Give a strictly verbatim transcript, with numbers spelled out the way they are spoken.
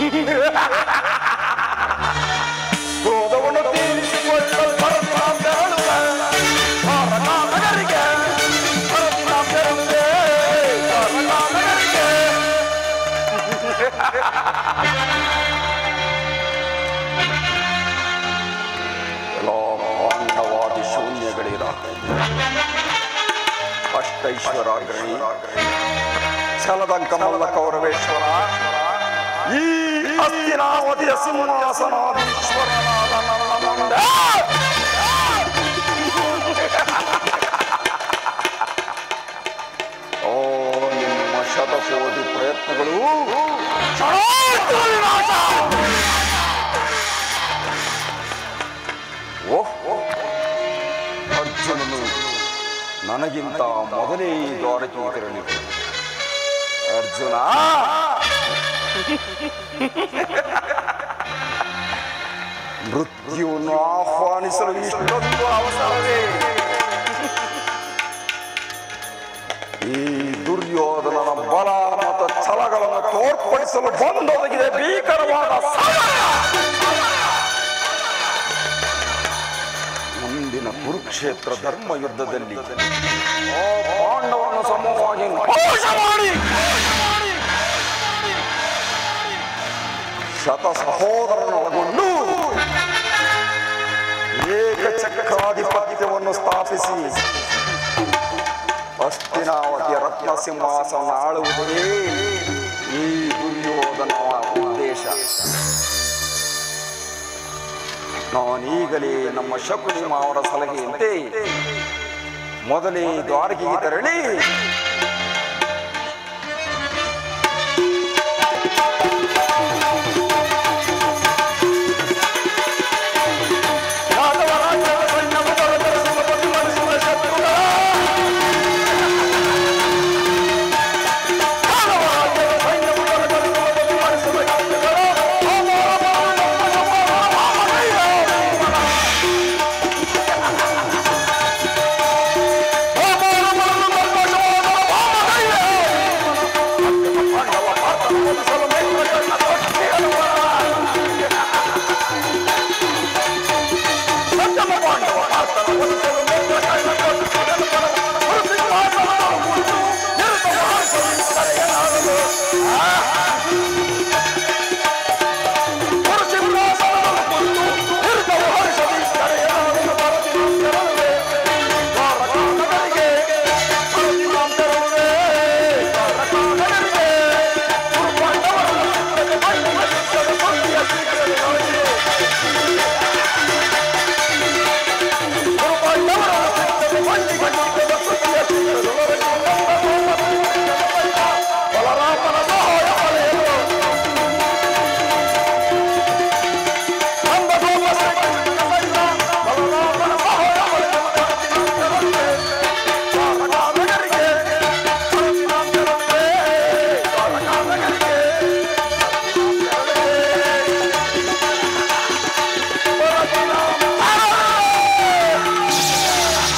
ಕ್ರೋಧವನ್ನು ತೀರಿಸಿಕೊಳ್ಳಲು ಭರತಿ ನಾಂ ತೆರಳುವೆ ನಗರಿಗೆ ಭರತಿ ನಾಂ ತೆರಳುವೆ ನಗರಿಗೆ. ಎಲ್ಲ ಪಾಂಡವಾದಿ ಶೂನ್ಯಗಳಿರ ಅಷ್ಟೈಶ್ವರಾಗ್ರಣಿ ಛಲದಂಕ ಮಲ್ಲ ಕೌರವೇಶ್ವರ ಈ ಹಸ್ತಿನಾವತಿಯ ಸಿಂಹಾಸನಾಧೀಶ್ವರನಾದ ನನ್ನ ಮುಂದೆ ಓ ನಿಮ್ಮ ಶತಕೋಟಿ ಪ್ರಯತ್ನಗಳು ವಿನಾಶ. ಓಹ್ ಅರ್ಜುನನು ನನಗಿಂತ ಮೊದಲೇ ದ್ವಾರಕ್ಕೆ ತೆರಳಿತು. ಅರ್ಜುನ ಮೃತ್ಯುವನ್ನು ಆಹ್ವಾನಿಸಲು ಇಷ್ಟೊಂದು ಅವಸರವೇ? ಈ ದುರ್ಯೋಧನನ ಬಲ ಮತ್ತು ಛಲಗಳನ್ನು ತೋರ್ಪಡಿಸಲು ಬಂದೊದಗಿದೆ ಭೀಕರವಾದ ಸಮಯ. ಮುಂದಿನ ಕುರುಕ್ಷೇತ್ರ ಧರ್ಮ ಯುದ್ಧದಲ್ಲಿ ಆ ಪಾಂಡವರನ್ನು ಸಮೂಹವಾಗಿ ನಾಶ ಮಾಡಿ ಶತ ಸಹೋದರನೊಳಗೊಂಡು ಏಕಚಕ್ರಾಧಿಪತ್ಯವನ್ನು ಸ್ಥಾಪಿಸಿ ಹಸ್ತಿನಾವತಿಯ ರತ್ನ ಸಿಂಹಾಸನ ಆಳುವುದೇ ಈ ದುರ್ಯೋಧನ ಉದ್ದೇಶ. ನಾನೀಗಲೇ ನಮ್ಮ ಶಕುನಿ ಅವರ ಸಲಹೆಯಂತೆ ಮೊದಲೇ ದ್ವಾರಕೆಗೆ ತೆರಳಿ Solo me